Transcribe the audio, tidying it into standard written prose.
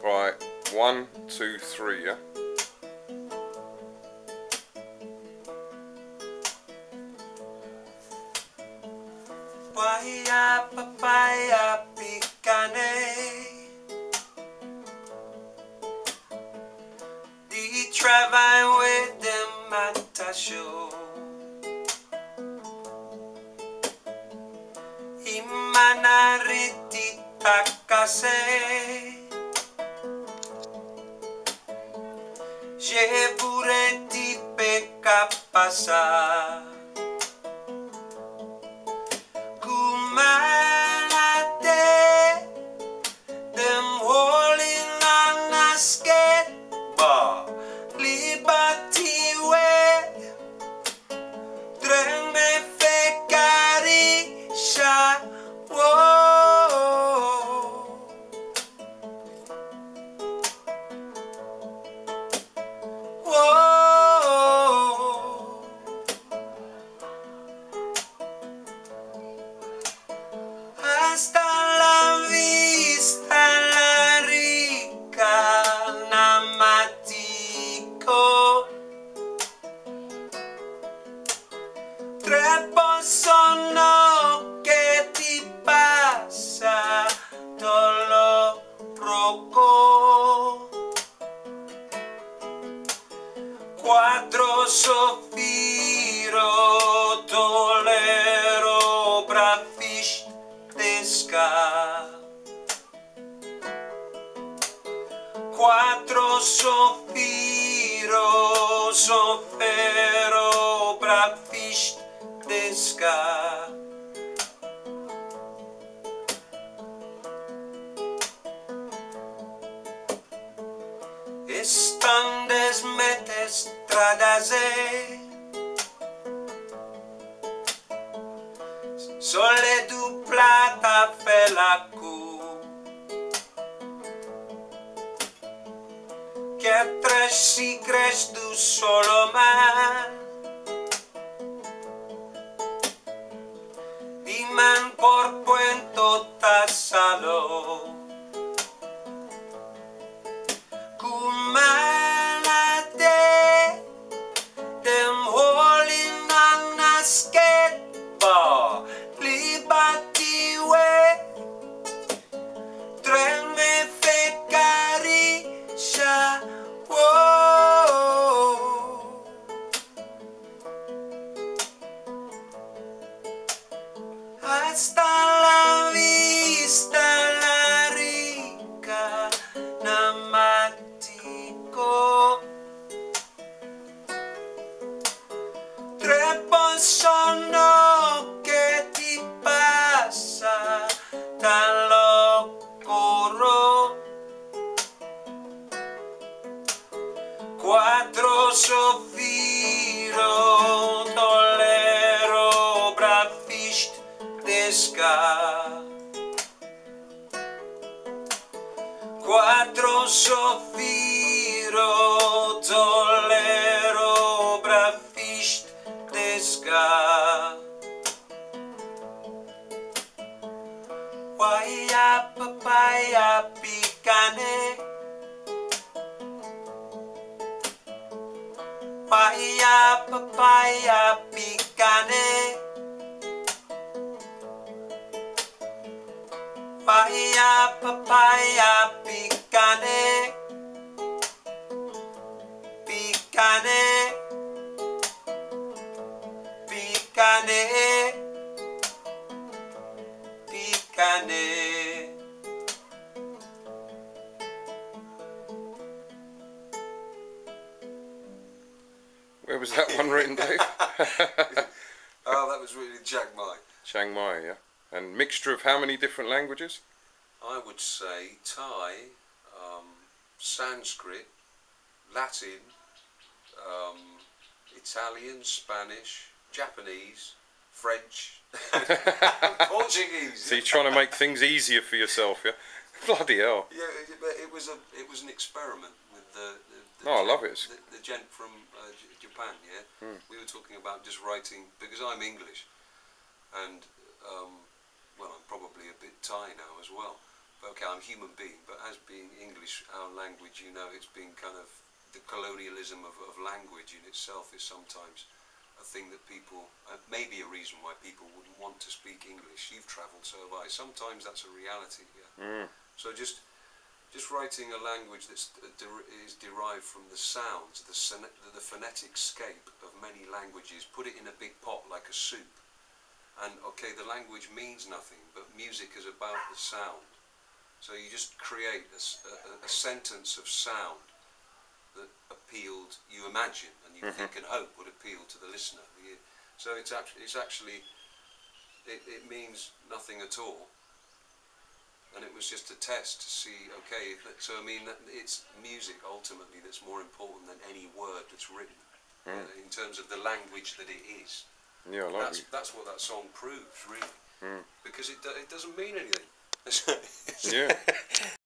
Right, 1, 2, 3, yeah? Papaya, papaya, picane. Di travail with them matasho. Imanariti takase. Je pourrais ti peca passar. Hasta la vista, la rica namatico. Tre sono che ti passa tolo proco. 4 soffiro tolero brafish desca. 4 soffiro soffero brafish desca. Están desmetes tradase. Sole du plata felacu. Que tres si crees du solo man. Diman por puento tasalo. Kumalate dem holding on a skateboard. Libatiwe treme fecarisha. Whoa. Hasta la vista, la rica namatico. 3 sono che ti passa dallo corro. 4 soffiro tolero brafish desca. 4 soffiro tolero brafish desca. Papaya, papaya, picane. Papaya, papaya, picane. Papaya, papaya, picane. Picane. Picane. Picane. Where was that one written, Dave? Oh, that was really Chiang Mai. Chiang Mai, yeah? And mixture of how many different languages? I would say Thai, Sanskrit, Latin, Italian, Spanish, Japanese, French, Portuguese. So you're trying to make things easier for yourself, yeah? Bloody hell. Yeah, it was an experiment with the Oh, I love it. The gent from Japan. Yeah, we were talking about just writing because I'm English, and well, I'm probably a bit Thai now as well. okay, I'm a human being, but as being English, our language, you know, it's been kind of, the colonialism of language in itself is sometimes a thing that people, maybe a reason why people wouldn't want to speak English. You've travelled, so have I. Sometimes that's a reality, yeah. So just writing a language that's is derived from the sounds, the phonetic scape of many languages, put it in a big pot like a soup. And okay, the language means nothing, but music is about the sound. So you just create a sentence of sound that appealed, you imagine, and you think and hope would appeal to the listener. So it means nothing at all. And it was just a test to see, okay, so I mean, it's music ultimately that's more important than any word that's written, in terms of the language that it is. Yeah, I like that's what that song proves, really, because it doesn't mean anything. Yeah.